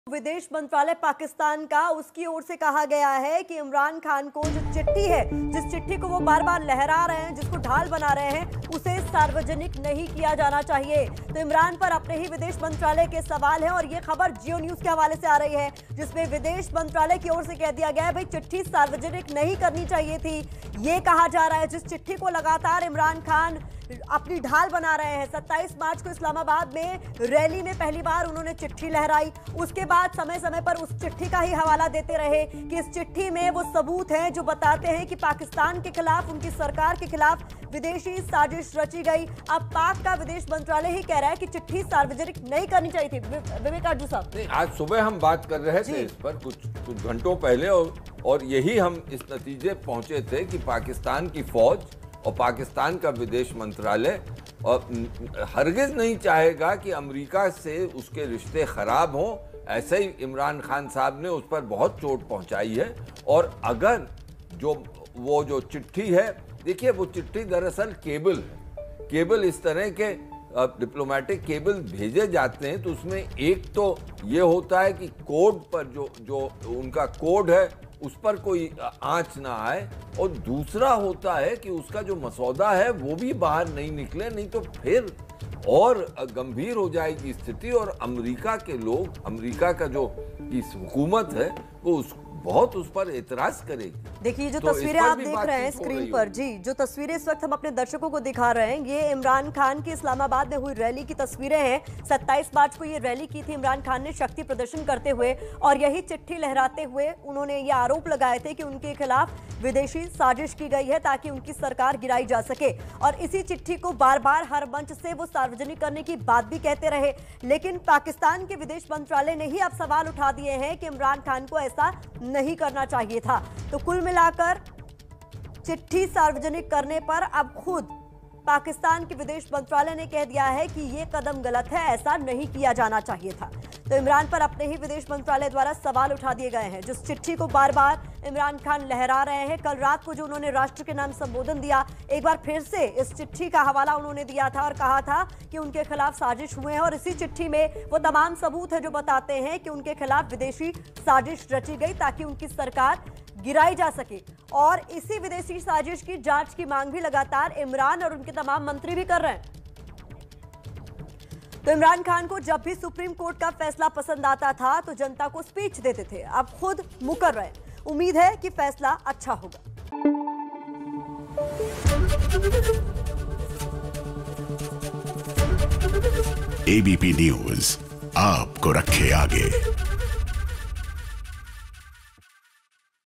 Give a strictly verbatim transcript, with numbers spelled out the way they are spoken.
विदेश मंत्रालय पाकिस्तान का उसकी ओर से कहा गया है कि इमरान खान को जो चिट्ठी है, जिस चिट्ठी को वो बार बार लहरा रहे हैं, जिसको ढाल बना रहे हैं, उसे सार्वजनिक नहीं किया जाना चाहिए। तो इमरान पर अपने ही विदेश मंत्रालय के सवाल है और ये खबर जियो न्यूज के हवाले से आ रही है, जिसमें विदेश मंत्रालय की ओर से कह दिया गया है भाई चिट्ठी सार्वजनिक नहीं करनी चाहिए थी। ये कहा जा रहा है जिस चिट्ठी को लगातार इमरान खान अपनी ढाल बना रहे हैं। सत्ताईस मार्च को इस्लामाबाद में रैली में पहली बार उन्होंने चिट्ठी लहराई, उसके बाद समय समय पर उस चिट्ठी का ही हवाला देते रहे कि इस चिट्ठी में वो सबूत हैं जो बताते हैं कि पाकिस्तान के खिलाफ, उनकी सरकार के खिलाफ विदेशी साजिश रची गई। अब पाक का विदेश मंत्रालय ही कह रहा है कि चिट्ठी सार्वजनिक नहीं करनी चाहिए थी। विवेक आर्जू साहब, आज सुबह हम बात कर रहे थे इस पर कुछ कुछ घंटों पहले और, और यही हम इस नतीजे पहुंचे थे कि पाकिस्तान की फौज और पाकिस्तान का विदेश मंत्रालय और हरगिज नहीं चाहेगा कि अमेरिका से उसके रिश्ते खराब हों। ऐसे ही इमरान खान साहब ने उस पर बहुत चोट पहुंचाई है। और अगर जो वो जो चिट्ठी है, देखिए वो चिट्ठी दरअसल केबल है। केबल इस तरह के डिप्लोमेटिक केबल भेजे जाते हैं तो उसमें एक तो ये होता है कि कोड पर जो जो उनका कोड है उस पर कोई आंच ना आए, और दूसरा होता है कि उसका जो मसौदा है वो भी बाहर नहीं निकले, नहीं तो फिर और गंभीर हो जाएगी स्थिति। और अमेरिका के लोग, अमेरिका का जो इस हुकूमत है वो उस बहुत उस पर एतराज करेगी। देखिए जो तो तस्वीरें आप देख रहे हैं स्क्रीन पर, जी जो तस्वीरें इस वक्त हम अपने दर्शकों को दिखा रहे हैं, ये इमरान खान की इस्लामाबाद में हुई रैली की तस्वीरें हैं। सत्ताईस मार्च को ये रैली की थी इमरान खान ने शक्ति प्रदर्शन करते हुए, और यही चिट्ठी लहराते हुए उन्होंने ये आरोप लगाए थे कि उनके खिलाफ विदेशी साजिश की गई है ताकि उनकी सरकार गिराई जा सके। और इसी चिट्ठी को बार बार हर मंच से वो सार्वजनिक करने की बात भी कहते रहे, लेकिन पाकिस्तान के विदेश मंत्रालय ने ही अब सवाल उठा दिए हैं कि इमरान खान को ऐसा नहीं करना चाहिए था। तो कुल मिलाकर चिट्ठी सार्वजनिक करने पर अब खुद पाकिस्तान के विदेश मंत्रालय ने कह दिया है कि यह कदम गलत है, ऐसा नहीं किया जाना चाहिए था। तो इमरान पर अपने ही विदेश मंत्रालय द्वारा सवाल उठा दिए गए हैं। जिस चिट्ठी को बार बार इमरान खान लहरा रहे हैं, कल रात को जो उन्होंने राष्ट्र के नाम संबोधन दिया, एक बार फिर से इस चिट्ठी का हवाला उन्होंने दिया था और कहा था कि उनके खिलाफ साजिश हुए हैं। और इसी चिट्ठी में वो तमाम सबूत है जो बताते हैं कि उनके खिलाफ विदेशी साजिश रची गई ताकि उनकी सरकार गिराई जा सके। और इसी विदेशी साजिश की जांच की मांग भी लगातार इमरान और उनके तमाम मंत्री भी कर रहे हैं। तो इमरान खान को जब भी सुप्रीम कोर्ट का फैसला पसंद आता था तो जनता को स्पीच देते थे, अब खुद मुकर रहे। उम्मीद है कि फैसला अच्छा होगा। एबीपी न्यूज आपको रखे आगे।